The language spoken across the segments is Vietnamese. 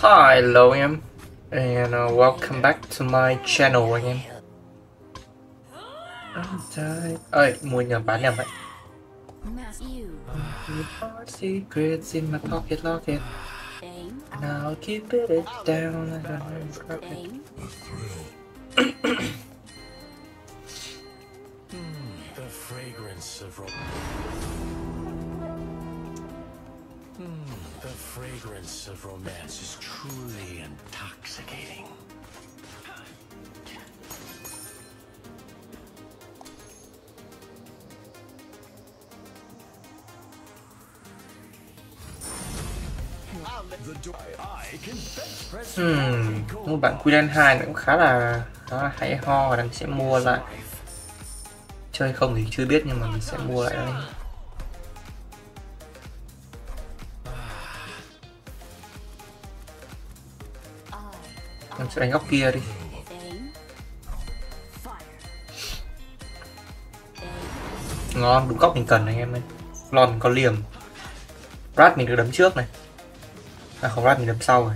Hi, hello em, and welcome back to my channel anh em. Ơi, mua nhầm bán nhầm vậy. Secrets in my pocket locket, and I'll keep it down. I don't drop it. The fragrance of the fragrance of romance is truly intoxicating. Mua bản Queen 2 cũng khá là hay ho, và mình sẽ mua lại. Chơi không thì chưa biết, nhưng mà mình sẽ mua lại đây. Em sẽ đánh góc kia đi. Ngon, đúng góc mình cần anh em ơi. Lon mình có liềm. Rat mình được đấm trước này. À không, Rat mình đấm sau rồi.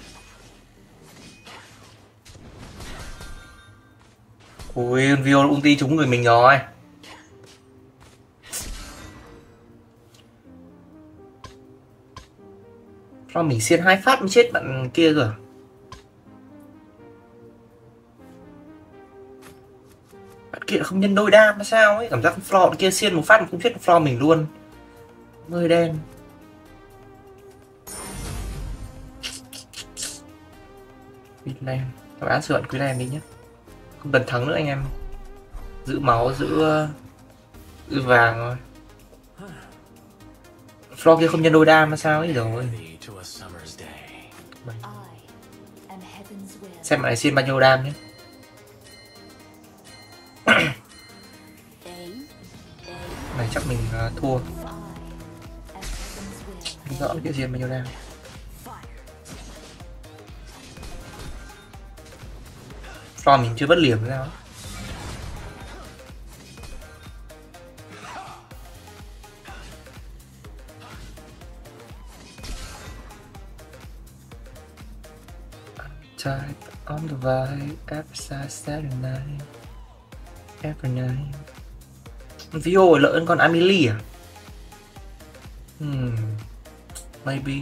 Ui, Vio ulti trúng người mình rồi. Sao mình xiên 2 phát mới chết bạn kia rồi. Bạn kia không nhân đôi đam hay sao ấy, cảm giác floor bạn kia xiên một phát mà không chết floor mình luôn. Hơi đen. Queenland, các bạn sửa Queenland đi nhé. Không cần thắng nữa anh em. Giữ máu, giữ vàng thôi. Floor kia không nhân đôi đam hay sao ấy rồi. Xem bạn này xiên bao nhiêu đam nhé. Này chắc mình thua. Không rõ cái xiên bao nhiêu đam. Floor mình chưa bất liềm sao. Type on the vibe, episode Saturday night, every night. Vio lợi hơn con Amelie à? Maybe.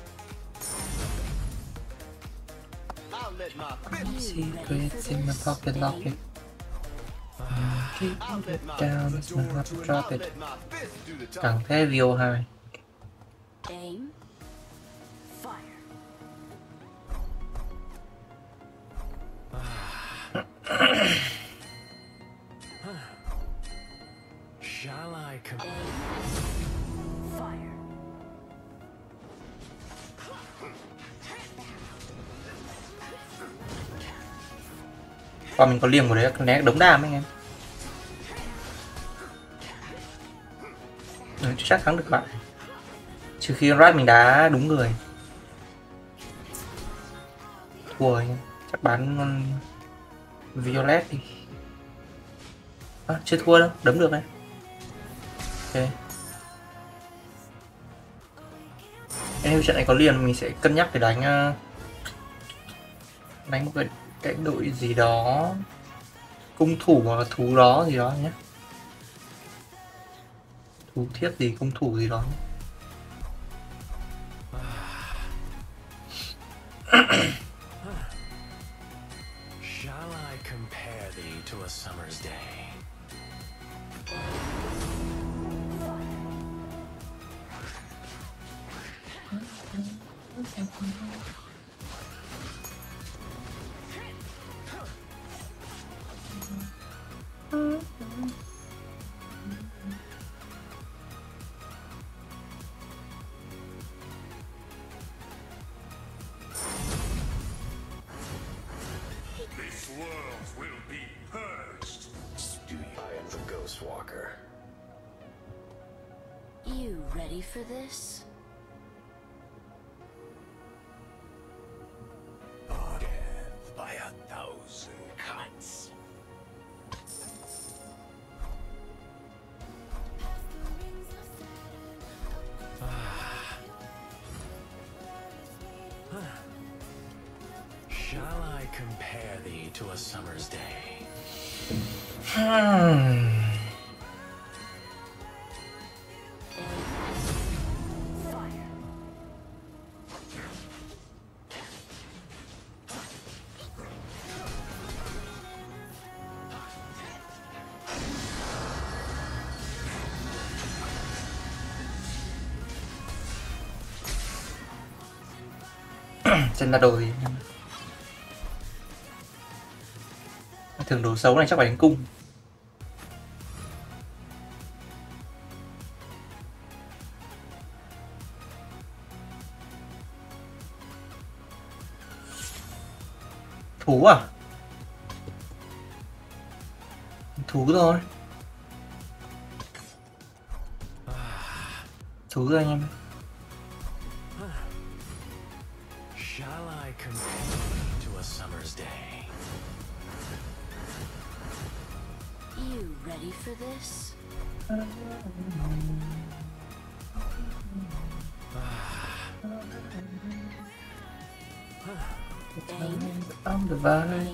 Secrets in my pocket locket. Keep it down, it's my heart to drop it. Càng thế Vio 2. Shall I come? Và mình có liềm của đấy, né đống đam anh em. Chắc thắng được bạn. Trừ khi Rat mình đá đúng người. Thua anh em. Chắc bán Violet đi. Chưa thua đâu, đấm được này. Ok. Em trận này có liền mình sẽ cân nhắc để đánh một cái đội gì đó, cung thủ hoặc là thú đó gì đó nhé. Thú thiết gì, cung thủ gì đó. Shall I compare thee to a summer's day? This world will be purged. I am the Ghost Walker. You ready for this? Death by 1,000 cuts. Shall I compare thee to a summer's day? Trên ra đồ gì thường đồ xấu này chắc phải đánh cung. Thú à? Thú thôi. Thú rồi anh em. Shall I compare thee to a summer's day? You ready for this? I'm the vibe.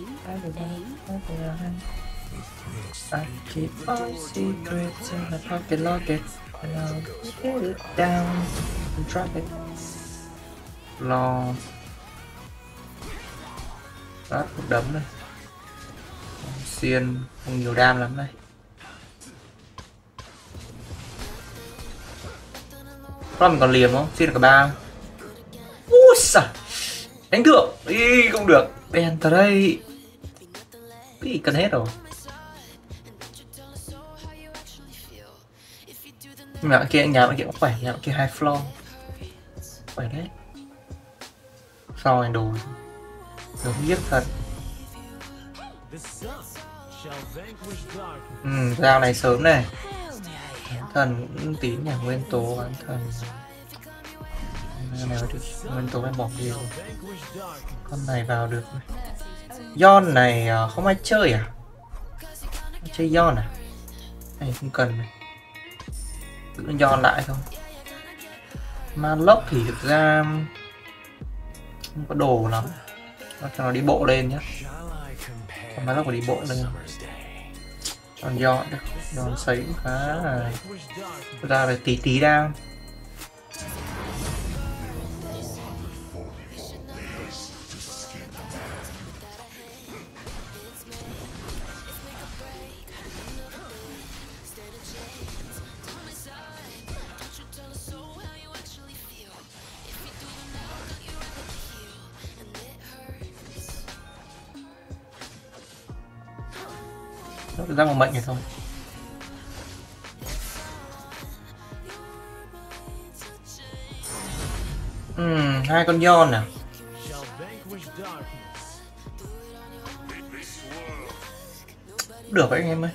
I keep all secrets in my pocket locket and I'll get it down and drop it. Lo đó, một đấm này. Xiên không nhiều đam lắm đây. Có mình còn liềm không? Xiên cả 3. Úi xà, đánh được. Ý, không được. Đèn tới đây. Cái gì cần hết rồi. Nhà bạn kia, nhà bạn kia cũng khỏe. Nhà bạn kia 2 floor. Khỏe đấy. Sao anh đồ giống giết thật. Dao này sớm này. Bán thần cũng tí nhà nguyên tố bán thần. Này được nguyên tố em bỏ đi rồi. Con này vào được này. Yon này không ai chơi à? Chơi Yon à? Này không cần này. Giữ Yon lại thôi. Malok thì thực ra không có đồ lắm. Cho nó đi bộ lên nhé. Còn Malok phải đi bộ lên. Còn Yon được. Yon sấy cũng khá là ra là tí tí đam. Nó ra một mệnh này thôi. Hai con Yon à? Được đấy anh em ơi.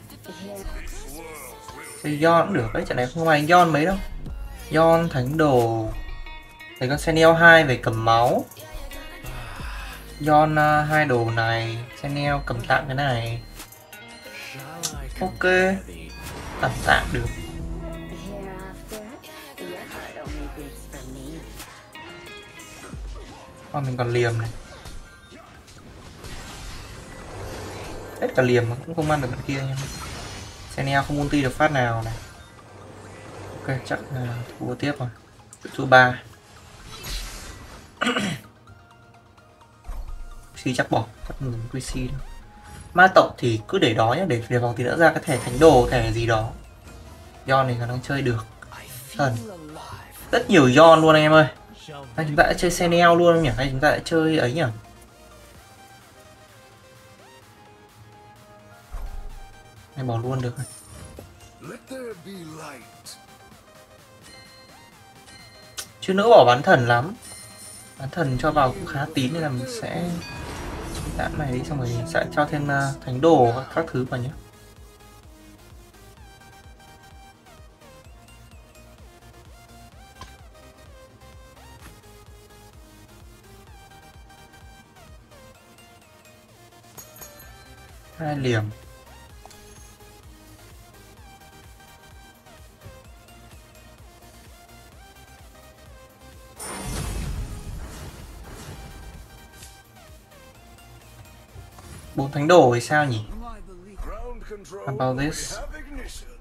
Chơi Yon cũng được đấy, trận này không phải Yon mấy đâu. Yon thánh đồ. Thấy con Senel 2 về cầm máu. Yon 2 đồ này, Senel cầm tạm cái này. Ok, tạm tạm được. Mình còn liềm này. Hết cả liềm mà cũng không ăn được bên kia nha. Senel không ulti được phát nào này. Ok, chắc là thua tiếp rồi. Thua 3. Si chắc bỏ, chắc ngừng QC đâu. Ma tộc thì cứ để đó nhé, để vòng tí nữa ra cái thẻ thánh đồ, thẻ gì đó. Yon này khả năng chơi được. Thần. Rất nhiều Yon luôn anh em ơi. Hay chúng ta đã chơi Senel luôn không nhỉ? Hay chúng ta đã chơi ấy nhỉ? Hay bỏ luôn được. Chứ nữa bỏ bán thần lắm. Bán thần cho vào cũng khá tín nên là mình sẽ tạm này đi, xong rồi sẽ cho thêm thánh đồ các thứ vào nhé. Hai liềm. 4 thánh đồ thì sao nhỉ? Ground control. About this. We have ignition.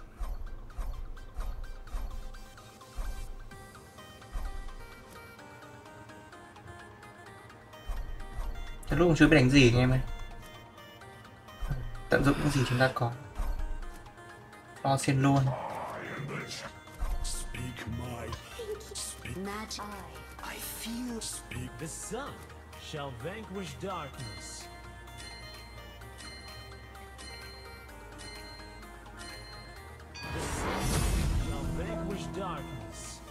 Thế lúc chưa biết đánh gì anh em ơi. Tận dụng những gì chúng ta có. Lo xin luôn. Speak my. Speak. Magic. I feel. Speak. The sun shall vanquish darkness. The sun shall vanquish darkness.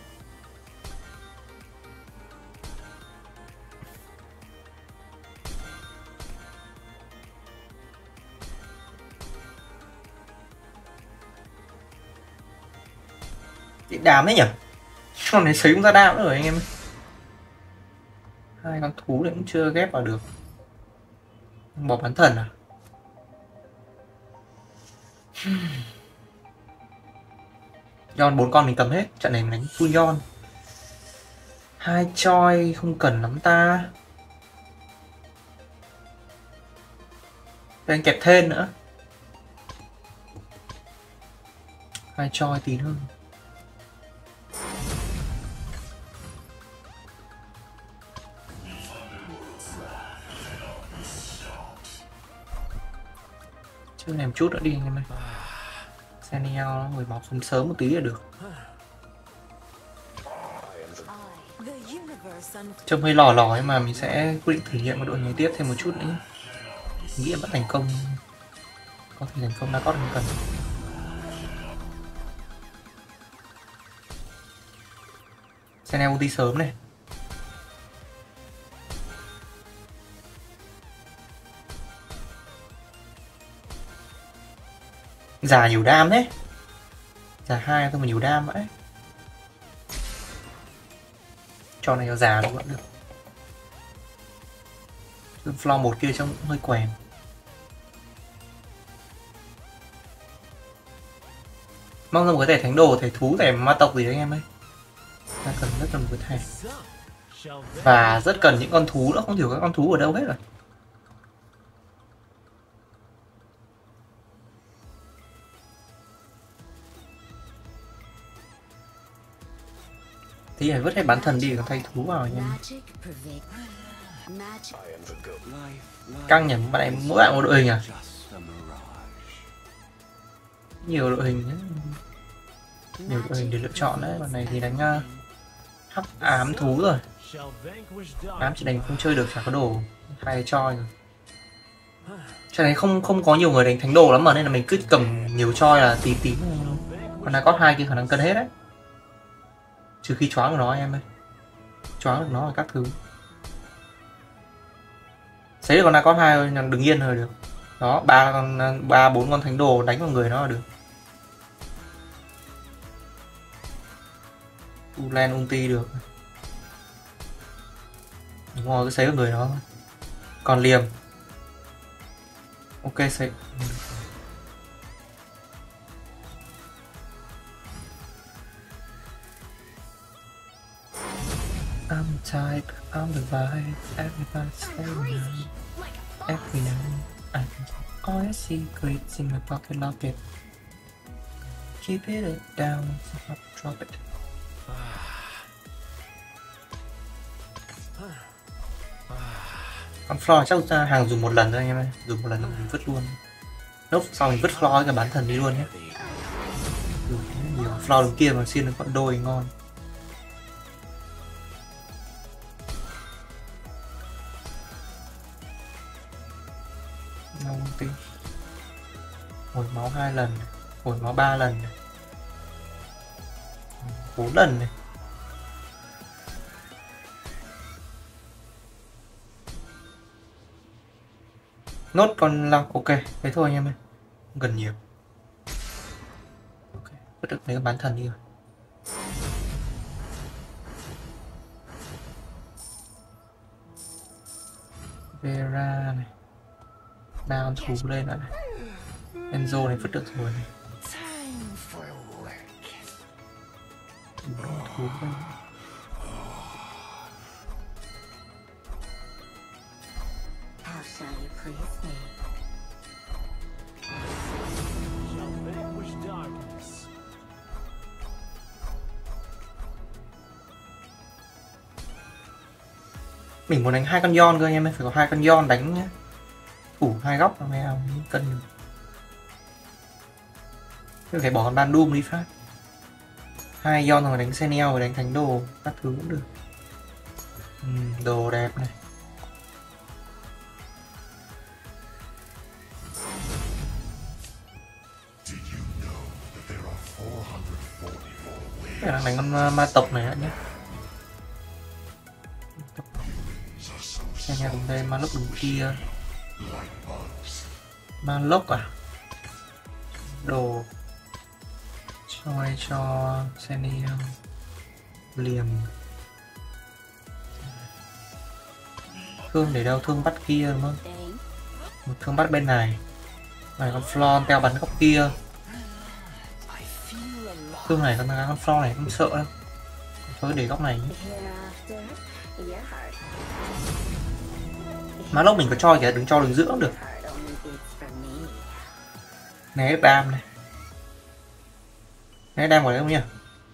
Bị đám đấy nhỉ? Con này sấy cũng ra đám nữa rồi anh em ơi. Hai con thú này cũng chưa ghép vào được. Bỏ bán thần à? Yon 4 con mình cầm hết. Trận này mình đánh full Yon. 2 choi không cần lắm ta. Để anh kẹp thêm nữa. 2 choi tí hơn. Chơi này một chút nữa đi anh em ơi. Senior nó ngồi máu sớm sớm một tí là được. The universe Trông hơi lò lò ấy mà mình sẽ quyết định thử nghiệm một đội nhảy tiếp thêm một chút nữa. Mình nghĩ vẫn thành công. Có thể thành công đã có không cần. Senior ulti sớm này. Già nhiều đam đấy. Già 2 thôi mà nhiều đam vậy. Cho này cho già nó vẫn được. Floor 1 kia trông cũng hơi quèn. Mong ra một cái thẻ thánh đồ, thẻ thú, thẻ ma tộc gì đấy anh em ơi. Ta cần rất cần một cái thẻ. Và rất cần những con thú nữa, không hiểu các con thú ở đâu hết rồi. Tí phải vứt hết bán thần đi còn thay thú vào anh em. magic pervade. Magic. I am the goat. Căng nhỉ, bạn này mỗi bạn một đội hình à? Just a mirage. Nhiều đội hình đấy. Nhiều đội hình để lựa chọn đấy. Bạn này thì đánh hắc ám thú rồi. Shall vanquish Ám darkness. chỉ đánh không chơi được, chả có đồ. Hai choi rồi. Cho nên không có nhiều người đánh thánh đồ lắm mà nên là mình cứ cầm nhiều choi là tí tí. Còn là có 2 kia khả năng cân hết đấy. Trừ khi choáng được nó em ơi. Choáng được nó là các thứ. Xấy được con nào có 2 thôi, đừng yên rồi được. Đó, 3-4 con thánh đồ đánh vào người nó là được. Ulen ulti được. Đúng rồi, cứ xấy vào người nó thôi. Còn liềm. Ok xấy. I'm tired, I'm the vibe, everybody say now. Every now I can take all your secrets in my pocket locket. Keep it down, so I'll drop it. Con floor chắc ra hàng dùng một lần thôi anh em ơi. Dùng một lần là mình vứt luôn. Lúc sau mình vứt floor cả bán thần đi luôn nhé. Nhiều floor đứng kia mà xin được con đôi ngon. Không tính. Hồi máu 2 lần, hồi máu 3 lần, 4 lần này. Nốt con long, ok, thế thôi anh em ơi. Gần nhiều. Ok, vứt được mấy cái bán thần đi rồi. Vera này. 3 con thú lên lại này. Enzo này vứt được rồi này. Time for work. 4 con thú lên. How shall you please me? Mình muốn đánh 2 con Yon cơ anh em ơi, phải có 2 con Yon đánh nhé. Phủ 2 góc mới cân được. Thế phải bỏ con Ban Doom đi phát. 2 Yon rồi đánh Senel và đánh Thánh Đồ, các thứ cũng được. Đồ đẹp này. Cái đang đánh con ma tộc này nhé. Senel đứng đây, ma lốc đứng kia. Ma lốc à? Đồ cho Senel liềm. Thương để đâu? Thương bắt kia đúng không? Một thương bắt bên này. Này con Flon teo bắn góc kia. Thương này con Flon này không sợ đâu. Thôi để góc này. Má lốc mình có cho kìa, đừng cho đường giữa cũng được. Né F3 này. Né đang vào đấy không nhỉ?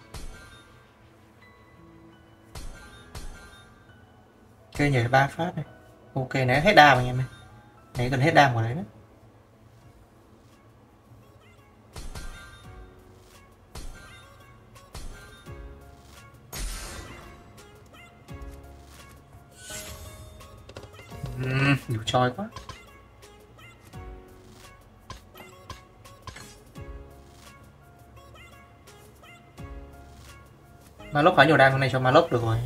Ok nhảy 3 phát này. Ok né hết đam anh em ơi. Né gần hết đam của đấy đấy. Nhiều choi quá. Ma lốc khá nhiều đam, con này cho ma lốc được rồi.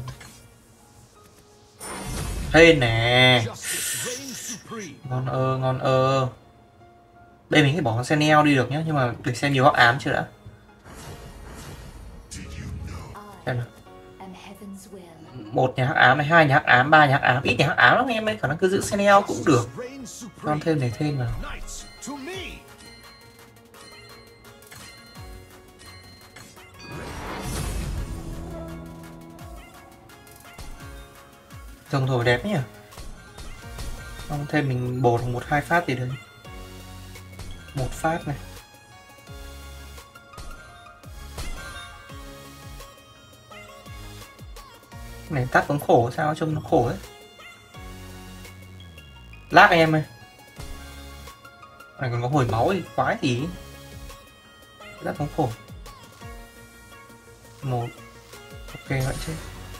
Thế nè. Ngon Đây mình phải bỏ con Senel đi được nhé, nhưng mà để xem nhiều hắc ám chưa đã. Xem nào. 1 nhà hắc ám này, 2 nhà hắc ám, 3 nhà hắc ám, ít nhà hắc ám lắm em ơi, khả năng cứ giữ Senel cũng được. Con thêm này thêm vào. Rồng thổi đẹp nhỉ. Xong thêm mình bổ 1-2 phát gì đấy. 1 phát này. Này tắt cũng khổ sao trông nó khổ ấy. Lag anh em ơi. Này còn có hồi máu thì quái gì. Rất cũng khổ. 1. Ok vậy chứ.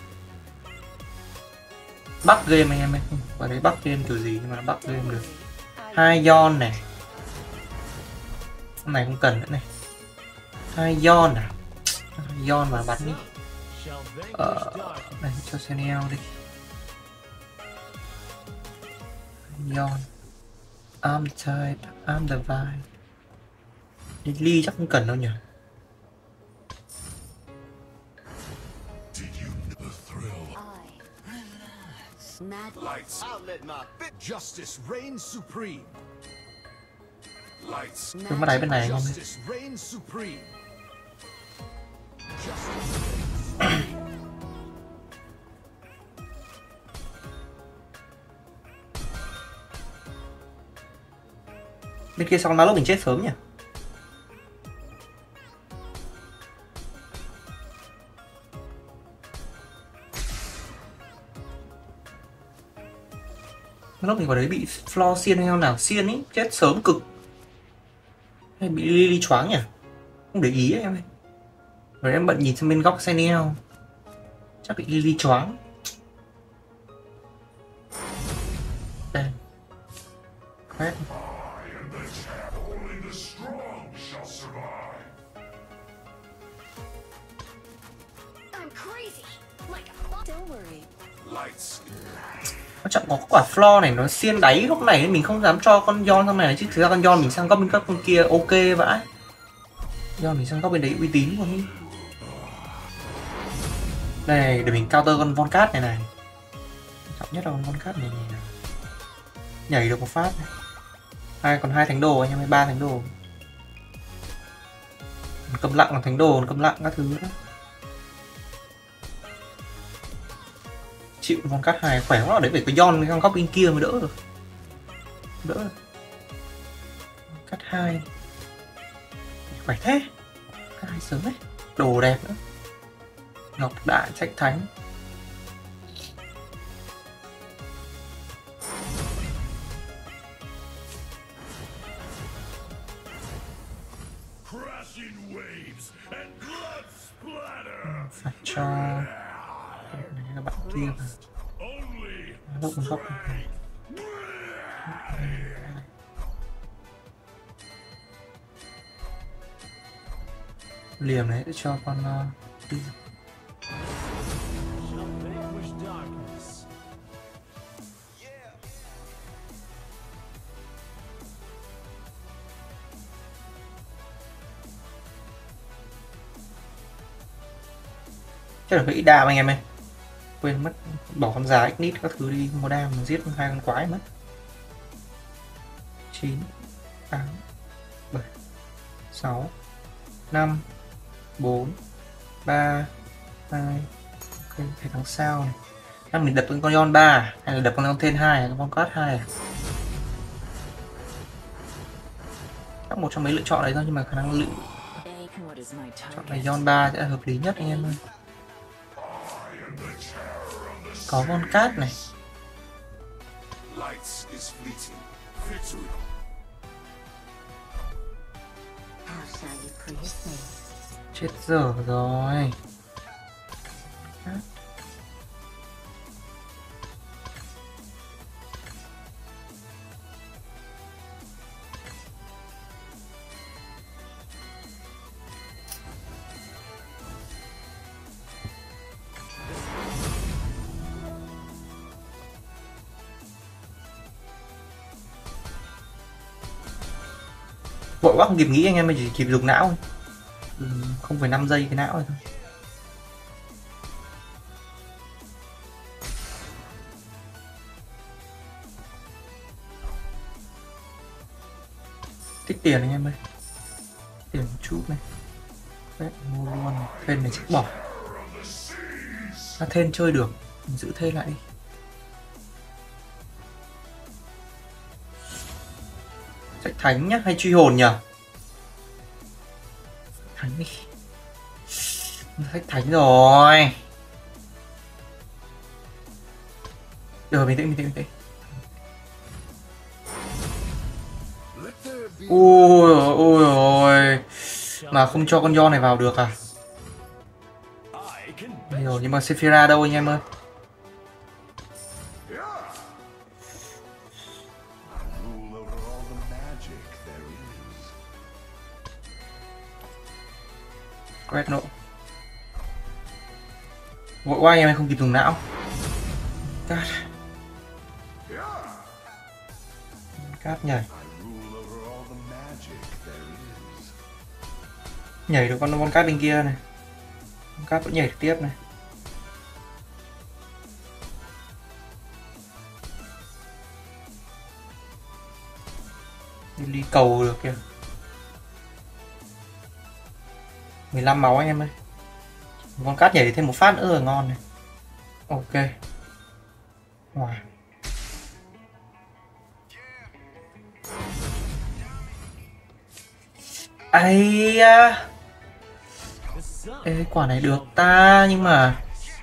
Bắt game anh em ơi. Và đấy bắt game kiểu gì nhưng mà bắt game được. 2 Yon này. Con này không cần nữa này. 2 Yon à. 2 Yon mà bắn đi. Này cho Senel đi. Yon. I'm type, I'm the vibe. Lily chắc không cần đâu nhỉ. Lights. I'll let my justice reign supreme. Lights. Cứ bắt đáy bên này anh em ơi. Justice reign supreme. Bên kia xong lúc mình chết sớm nhỉ. Lúc mình vào đấy bị floor xiên hay nào xiên ý, chết sớm cực. Hay bị Lily choáng nhỉ? Không để ý ấy, em ơi. Rồi em bận nhìn sang bên góc Senel. Chắc bị Lily choáng. Đây. Quét. Quan trọng có quả floor này nó xiên đáy lúc này mình không dám cho con Yon sang này chứ thực ra con Yon mình sang góc bên các con kia ok vãi. Yon mình sang góc bên đấy uy tín luôn ý. Đây để mình counter con Von Cat này này. Trọng nhất là con Von Cat này, này. Nhảy được một phát này. Còn 2 thánh đồ anh em, 3 thánh đồ. Cầm lặng là thánh đồ, cầm lặng các thứ đó. Chịu Von Cat 2 khỏe quá, đấy phải có Yon trong góc bên kia mới đỡ được. Đỡ được. Cat 2 khỏe thế. Cat 2 sớm đấy. Đồ đẹp nữa. Ngọc đại trách thánh. Phải cho này là bạn kia mà. Lúc một góc này. Liềm này để cho con đi. Shall vanquish darkness. Chắc là phải ít đam anh em ơi. Quên mất bỏ con già Ignite các thứ đi, một đam mà giết hai con quái mất. 9 8 7 6 5 4 3 2. Ok, thấy thằng sao này. Năm mình đập con Yon 3 hay là đập con Ten 2 hay con Cát 2 à? Chắc một trong mấy lựa chọn đấy thôi, nhưng mà khả năng lựa What is my chọn target? này Yon 3 sẽ là hợp lý nhất anh em ơi. Có con Cát này. Lights is fleeting. Victory. How shall you praise me? Chết dở rồi. Vội quá không kịp nghĩ anh em, chỉ kịp dùng não thôi. 0,5 giây cái não này thôi. Tích tiền anh em ơi. Tiền một chút này. Đấy, mua luôn. Thêm này chắc bỏ. Thêm chơi được, mình giữ thêm lại đi. Sách thánh nhá, hay truy hồn nhỉ? Thánh đi. Sách thánh rồi. Được, bình tĩnh. Ôi ôi. Mà không cho con Yon này vào được à? Rồi, nhưng mà Sephira đâu anh em ơi? Rule over all the magic there is. Quét nộ. Vội quá anh em không kịp dùng não. Cát nhảy. Rule over all the magic there is. Nhảy được con cát bên kia này. Con cát vẫn nhảy được tiếp này. Đi cầu được kìa. 15 máu anh em ơi. Con cát nhảy thêm một phát nữa là ngon này. Ok. Wow. Ây da. The sun Ê, quả này được ta, nhưng mà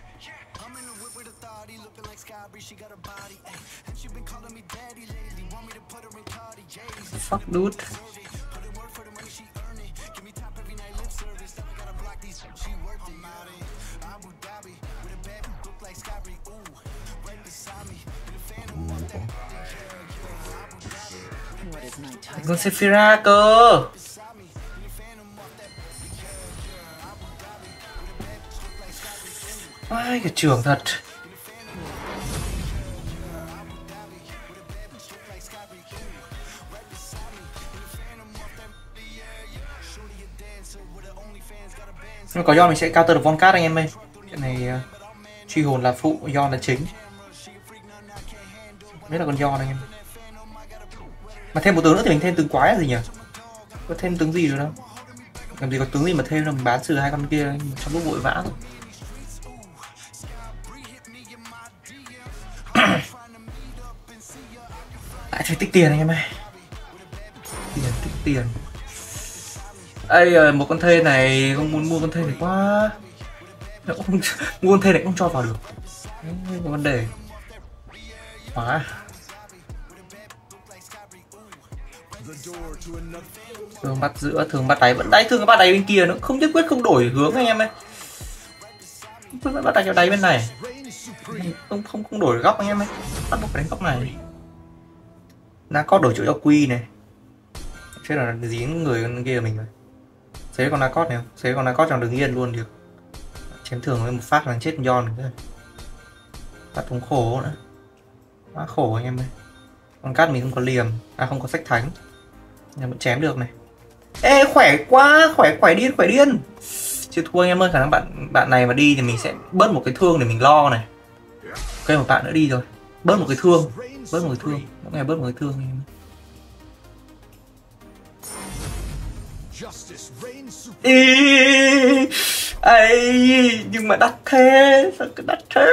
fuck dude. What is my target? Con Sephira cơ. Ai cái trưởng thật. Nhưng có Yon mình sẽ counter được Von Cát anh em ơi. Cái này truy hồn là phụ, Yon là chính. Biết là con Yon anh em. Mà thêm một tướng nữa thì mình thêm tướng quái là gì nhỉ? Có thêm tướng gì rồi đâu. Làm gì có tướng gì mà thêm, là mình bán trừ hai con kia trong lúc vội vã thôi. Lại phải tích tiền anh em ơi. Tích tiền. Ây, một con thê này không muốn mua con thê này quá. Nó không, mua con thê này không cho vào được. Đấy, có vấn đề. Quá. Thường bắt giữa, thường bắt đáy, vẫn đáy, thường bắt đáy bên kia nó không nhất quyết không đổi hướng anh em ơi. bắt đặt cho đáy bên này. Reigns supreme. Không đổi góc anh em ấy, bắt buộc phải đánh góc này. Nacot đổi chỗ cho Quy này, chứ là dính người kia mình rồi. Xế con Nacot này không? Xế con Nacot trong đứng yên luôn được. Chém thường với một phát là chết Yon nữa. Phát thống khổ nữa. Quá khổ anh em ơi. Con cát mình không có liềm, không có sách thánh, nhưng vẫn chém được này. Ê khỏe quá, khỏe điên. Chưa thua anh em ơi, khả năng bạn này mà đi thì mình sẽ bớt một cái thương để mình lo này. Ok, một bạn nữa đi rồi. Bớt một cái thương. Mỗi ngày bớt một cái thương anh em. Justice reigns supreme. Ý, ấy, nhưng mà đắt thế, sao cứ đắt thế?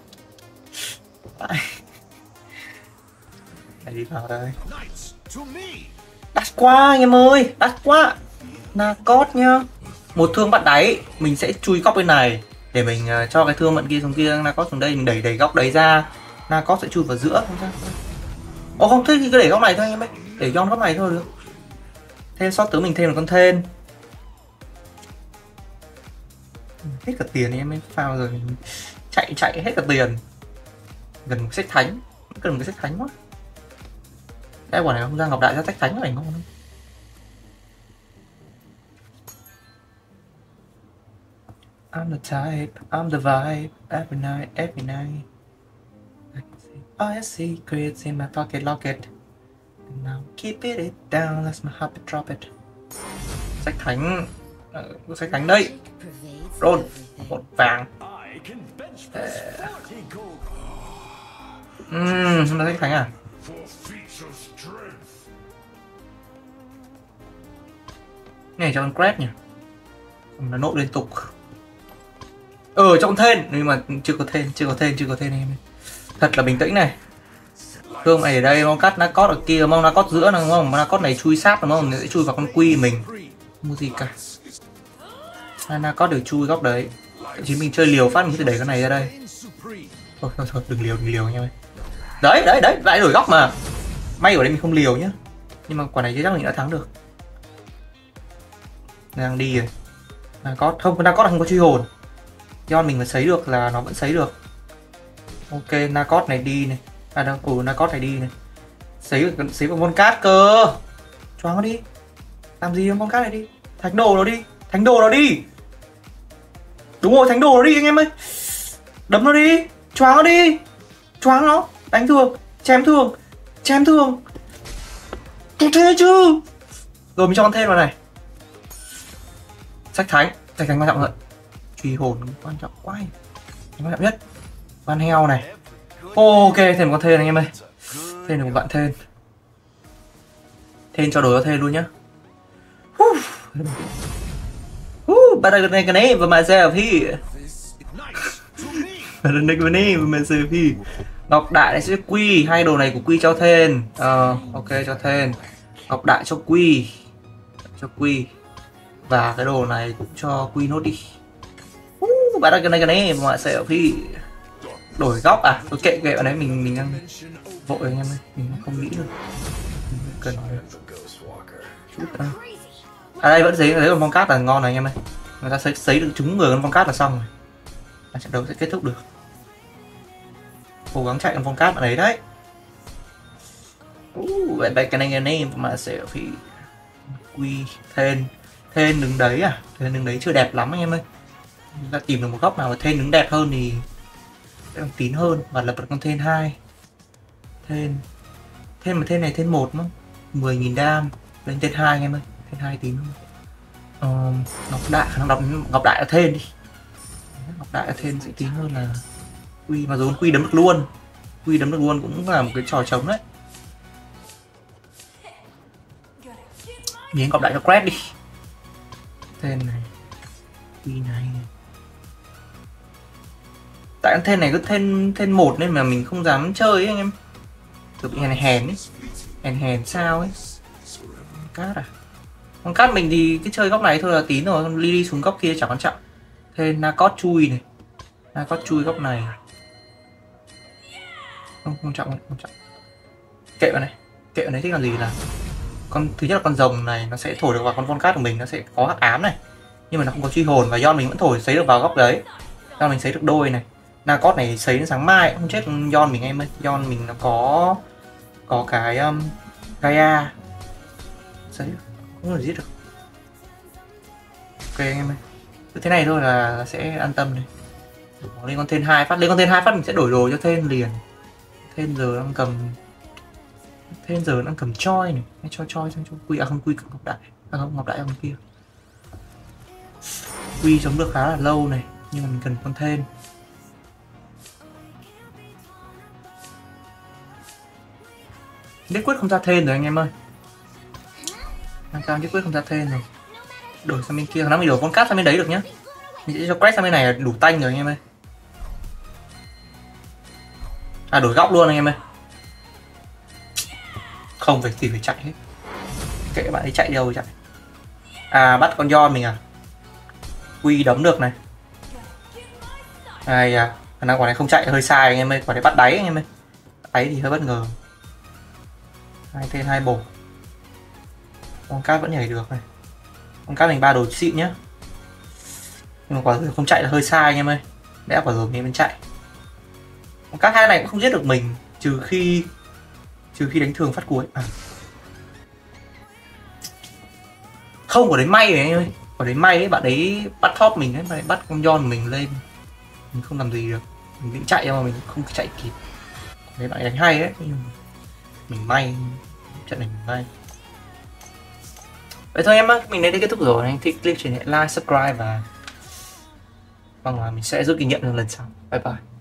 Đây đi vào đây. Knights to me. Đắt quá anh em ơi, đắt quá. Nacot nhá. Một thương bắt đáy, mình sẽ chui góc bên này để mình cho cái thương bạn kia xuống kia, Nacot xuống đây, mình đẩy góc đấy ra. Nacot sẽ chui vào giữa không sao. Ồ không, thế thì cứ để góc này thôi anh em ơi. Để Yon góc này thôi được. Thêm sót tướng mình thêm một con thên. Hết cả tiền em ấy, phao rồi chạy hết cả tiền. Gần một sách thánh, cần một cái sách thánh quá. Cái quả này không ra ngọc đại ra sách thánh này ngon không? I'm the type, I'm the vibe, every night. I have secrets in my pocket locket. And now keep it down, let my heart drop it. Sách thánh, sách thánh đây. Roll, một vàng. I can bench press 40 gold. Không là sách thánh à? Này cho con Cret nhỉ? Nó nộ liên tục. Cho con thên, nhưng mà chưa có thên em. Thật là bình tĩnh này. Thương này ở đây, mong cắt Nacot ở kia, mong Nacot giữa đúng không? Nacot này chui sát đúng không? Nó sẽ chui vào con Quy mình. Không có gì cả. Nacot đều chui góc đấy. Chỉ mình chơi liều phát mình có thể đẩy cái này ra đây. Thôi, đừng liều nha ơi. Đấy, lại đổi góc mà. May ở đây mình không liều nhá. Nhưng mà quả này chắc mình đã thắng được. Đang đi rồi. Nacot không có truy hồn. Yon mình mà sấy được là nó vẫn sấy được. Ok, Nacot này đi này. Nacot này đi này. Sấy vào con cát cơ. Choáng nó đi. Làm gì con cát này đi. Thánh đồ nó đi. Đúng rồi, thánh đồ nó đi anh em ơi. Đấm nó đi. Choáng nó. Đánh thường. Chém thương. Không thế chứ. Rồi mình cho con thêm vào này. Sách thánh quan trọng hơn. Truy hồn quan trọng quá. Quan trọng nhất. Van heo này. Ok, thêm một con thên anh em ơi. Thêm được một bạn thên. Thên cho đổi cho thên luôn nhá. Better than cái name for myself here. Better than cái name for myself here. Ngọc đại này sẽ Quy, hai đồ này của Quy cho thên. Ok cho thên. Ngọc đại cho Quy. Và cái đồ này cũng cho Quy nốt đi. Better than cái name for myself here. Đổi góc à? Tôi kệ ở đấy, mình đang vội anh em ơi, mình không nghĩ được. Mình cần chút nữa. Đây vẫn thấy con phong cát là ngon này anh em ơi. Người ta sấy được trúng người con phong cát là xong rồi. Trận đấu sẽ kết thúc được. Cố gắng chạy con phong cát ở đấy đấy. Vậy cái này mà sẽ phải Quy thên đứng đấy à? Thên đứng đấy chưa đẹp lắm anh em ơi. Chúng ta tìm được một góc nào mà thên đứng đẹp hơn thì sẽ còn tín hơn và lập được con thên 2. Thên mà thên này thên 1 đúng không? 10.000 đam lên thên 2 anh em ơi. Thên 2 tín không? Ngọc đại khả năng đọc Ngọc đại là thên đi. Ngọc đại là thên sẽ tín hơn là Quy, mà dù Quy đấm được luôn. Quy đấm được luôn cũng là một cái trò trống đấy. Miếng Ngọc đại cho Cret đi. Thên này, Quy này. Tại con thên này cứ thên 1 nên mà mình không dám chơi ấy anh em. Kiểu bị hèn ấy. Hèn sao ấy. Cát à? Con cát mình thì cái chơi góc này thôi là tín rồi, con đi xuống góc kia chẳng quan trọng. Thên Nacot chui này. Nacot chui góc này. Không trọng. Kệ vào này thích làm gì là thứ nhất là con rồng này nó sẽ thổi được vào con cát của mình, nó sẽ có hắc ám này. Nhưng mà nó không có truy hồn và Yon mình vẫn thổi sấy được vào góc đấy. Cho mình sấy được đôi này. Nacot này sấy đến sáng mai không chết Yon mình em ơi. Yon mình nó có cái Gaia. Sấy được. Không thể giết được. Ok anh em ơi. Cứ thế này thôi là sẽ an tâm này. Lên con tên 2 phát, lên con tên 2 phát mình sẽ đổi đồ cho tên liền. Tên giờ đang cầm choi này, hay cho choi sang cho quy, không quy ngọc đại, không ngọc đại con kia. Quy chống được khá là lâu này, nhưng mà mình cần con thêm. Nhất quyết không ra thêm rồi anh em ơi. Đang cao nhất quyết không ra thêm rồi. Đổi sang bên kia, khả năng mình đổi con cát sang bên đấy được nhá. Mình sẽ cho crack sang bên này là đủ tanh rồi anh em ơi. À đổi góc luôn anh em ơi. Không phải thì phải chạy hết. Kệ bạn ấy chạy đâu chạy. À bắt con Yon mình à. Quy đấm được này. Ai à, khả năng quả này không chạy hơi sai anh em ơi, quả này bắt đáy anh em ơi. Đáy thì hơi bất ngờ. 2 tên 2 bổ. Con cát vẫn nhảy được này. Con cát mình 3 đồ xịn nhá. Nhưng mà quả rồi không chạy là hơi sai anh em ơi. Lẽ quả rồi mình chạy. Con cát 2 này cũng không giết được mình trừ khi đánh thường phát cuối. À. Không có đấy may rồi anh ơi. Có đấy may ấy, bạn ấy bắt top mình ấy, bạn ấy bắt con Yon mình lên. Mình không làm gì được. Mình định chạy mà mình không chạy kịp. Đấy bạn ấy đánh hay ấy, nhưng mình may. Trận này mình may. Vậy thôi em á, mình đến đây kết thúc rồi. Anh thích clip trên hãy like, subscribe và mong là mình sẽ rút kinh nghiệm lần sau. Bye bye.